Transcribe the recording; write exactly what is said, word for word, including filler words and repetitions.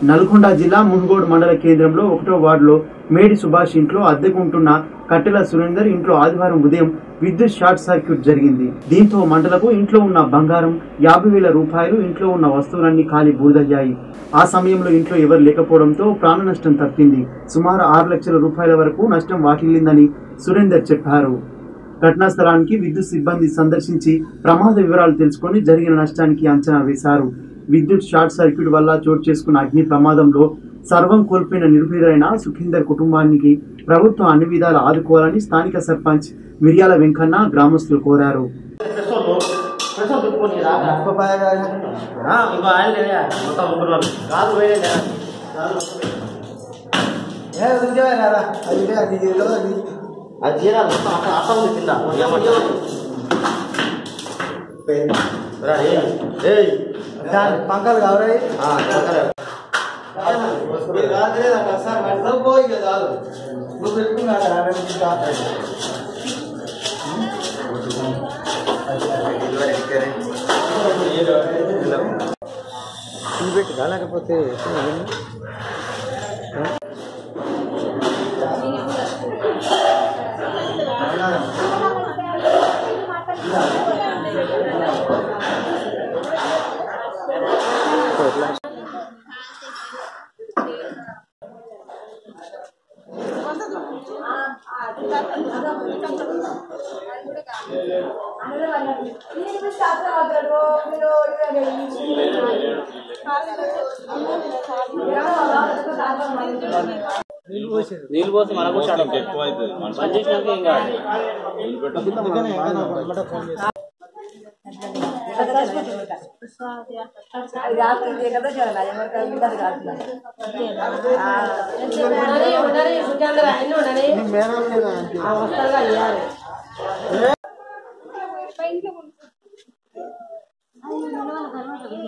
నల్గొండ జిల్లా మున్గోడ్ మండల కేంద్రంలో ఒకటో వార్డులో మేడి సుభాష్ ఇంట్లో అద్దెకుంటున్న కట్టెల సురేందర్ ఇంట్లో ఆదివారం ఉదయం విద్యుత్ షార్ట్ సర్క్యూట్ జరిగింది. దీంతో మంటలకు ఇంట్లో ఉన్న బంగారం, యాభై వేల రూపాయలు, ఇంట్లో ఉన్న వస్తువులన్నీ కాలి బూడిదయ్యాయి. ఆ సమయంలో ఇంట్లో ఎవరు లేకపోవడంతో ప్రాణ నష్టం తప్పింది. సుమారు ఆరు లక్షల రూపాయల వరకు నష్టం వాటిల్లిందని సురేందర్ చెప్పారు. ఘటనా స్థలానికి విద్యుత్ సిబ్బంది సందర్శించి ప్రమాద వివరాలు తెలుసుకొని జరిగిన నష్టానికి అంచనా వేశారు. విద్యుత్ షార్ట్ సర్క్యూట్ వల్ల చోటు చేసుకున్న అగ్ని ప్రమాదంలో సర్వం కోల్పోయిన నిరుపేదైన సుఖీందర్ కుటుంబానికి ప్రభుత్వం అన్ని విధాలు ఆదుకోవాలని స్థానిక సర్పంచ్ మిర్యాల వెంకన్న గ్రామస్తులు కోరారు. పంకలు కావాలి పోయి కదా నువ్వు పెట్టుకున్నారా పెట్టుగా లేకపోతే నీళ్ళు పోసి మనకు ఎక్కువ అవుతుంది.